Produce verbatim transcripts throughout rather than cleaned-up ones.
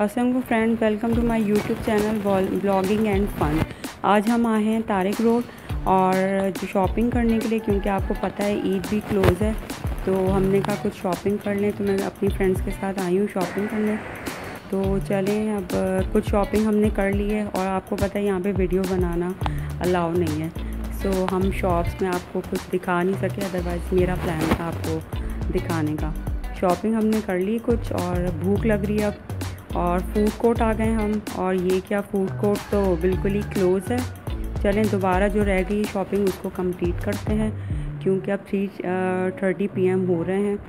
अस्सलाम friend, welcome to my YouTube channel blogging and fun. आज हम आए हैं तारिक रोड और जो शॉपिंग करने के लिए, क्योंकि आपको पता है ईद भी क्लोज़ है, तो हमने कहा कुछ शॉपिंग कर लें। तो मैं अपनी फ्रेंड्स के साथ आई हूँ शॉपिंग करने। तो चलें, अब कुछ शॉपिंग हमने कर ली है और आपको पता है यहाँ पे वीडियो बनाना अलाउ नहीं है। सो हम शॉप्स में आपको कुछ दिखा नहीं सके, अदरवाइज़ मेरा प्लान था आपको दिखाने का। शॉपिंग हमने कर ली कुछ और भूख लग रही है अब, और फूड कोर्ट आ गए हम। और ये क्या, फूड कोर्ट तो बिल्कुल ही क्लोज़ है। चलें दोबारा जो रह गई शॉपिंग उसको कंप्लीट करते हैं, क्योंकि अब थ्री थर्टी पी एम हो रहे हैं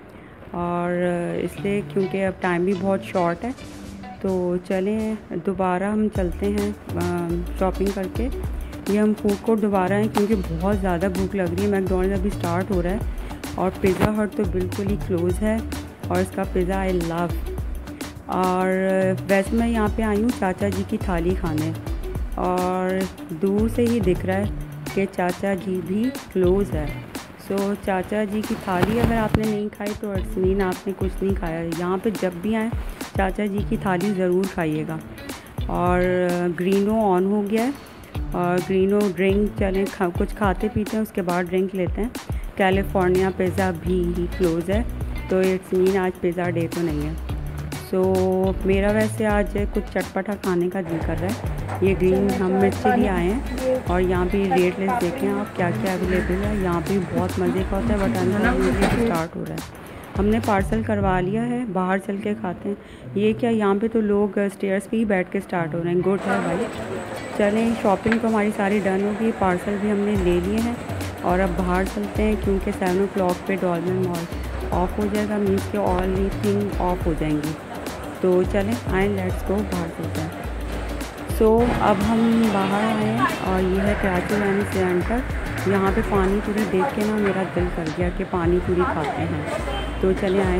और इसलिए क्योंकि अब टाइम भी बहुत शॉर्ट है। तो चलें दोबारा हम चलते हैं शॉपिंग करके। ये हम फूड कोर्ट दोबारा हैं क्योंकि बहुत ज़्यादा भूख लग रही है। मैकडॉनल्ड्स अभी स्टार्ट हो रहा है और पिज़्ज़ा हट तो बिल्कुल ही क्लोज़ है और इसका पिज़्ज़ा आई लव। और वैसे मैं यहाँ पे आई हूँ चाचा जी की थाली खाने, और दूर से ही दिख रहा है कि चाचा जी भी क्लोज़ है। सो so, चाचा जी की थाली अगर आपने नहीं खाई तो इट्स मीन आपने कुछ नहीं खाया। यहाँ पे जब भी आए चाचा जी की थाली ज़रूर खाइएगा। और ग्रीनो ऑन हो गया है और ग्रीनो ड्रिंक, चलें खा, कुछ खाते पीते हैं उसके बाद ड्रिंक लेते हैं। कैलिफोर्निया पिज़्ज़ा भी ही क्लोज़ है, तो इट्स मीन आज पिज़्ज़ा डे तो नहीं है। तो मेरा वैसे आज कुछ चटपटा खाने का दिल कर रहा है। ये ग्रीन हम मिर्च भी आए हैं और यहाँ पे रेट लिस्ट देखें आप क्या क्या अवेलेबल है। यहाँ पे बहुत मज़े का होता है, बट अंदर स्टार्ट हो रहा है। हमने पार्सल करवा लिया है, बाहर चल के खाते हैं। ये क्या, यहाँ पे तो लोग स्टेयर्स पे ही बैठ के स्टार्ट हो रहे हैं। गुड है भाई। चलें शॉपिंग तो हमारी सारी डन होगी, पार्सल भी हमने ले लिए हैं और अब बाहर चलते हैं क्योंकि सेवन ओ क्लॉक पे डॉल्मेन मॉल ऑफ हो जाएगा, मीन्स के ऑल थिंग ऑफ हो जाएंगी। तो चलें आए, लेट्स गो, बाहर चलते हैं। सो so, अब हम बाहर आए हैं और ये है कराची रानी सेंटर। यहाँ पे पानी पूरी देख के ना मेरा दिल कर गया कि पानी पूरी खाते हैं। तो चले आए,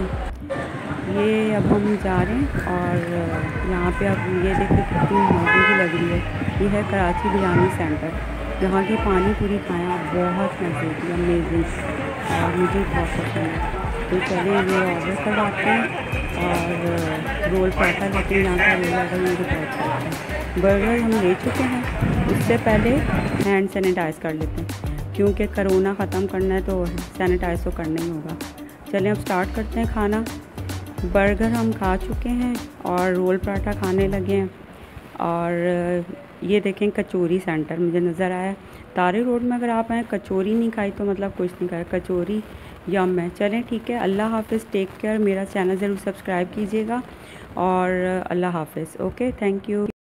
ये अब हम जा रहे हैं और यहाँ पे अब ये देखिए कितनी मज़े की लग रही है। ये है कराची बिरयानी सेंटर, यहाँ की पानी पूरी खाया, बहुत मज़े की, अमेजिंग, और मुझे बहुत पसंद है। तो चलिए ये ऑर्डर करवाते हैं और रोल पराठा लेते हैं। यहाँ का रोल ऑर्डर मुझे बहुत पसंद है। बर्गर हम ले चुके हैं, उससे पहले हैंड सैनिटाइज़ कर लेते हैं क्योंकि कोरोना ख़त्म करना है तो सैनिटाइज़ तो करना ही होगा। चलें अब स्टार्ट करते हैं खाना। बर्गर हम खा चुके हैं और रोल पराठा खाने लगे हैं। और ये देखें कचौरी सेंटर मुझे नज़र आया तारिक रोड में। अगर आप आएँ कचौरी नहीं खाई तो मतलब कुछ नहीं खाया, कचौरी यम है। चलें ठीक है, अल्लाह हाफ़िज़, टेक केयर। मेरा चैनल ज़रूर सब्सक्राइब कीजिएगा और अल्लाह हाफ़िज़। Okay, thank you.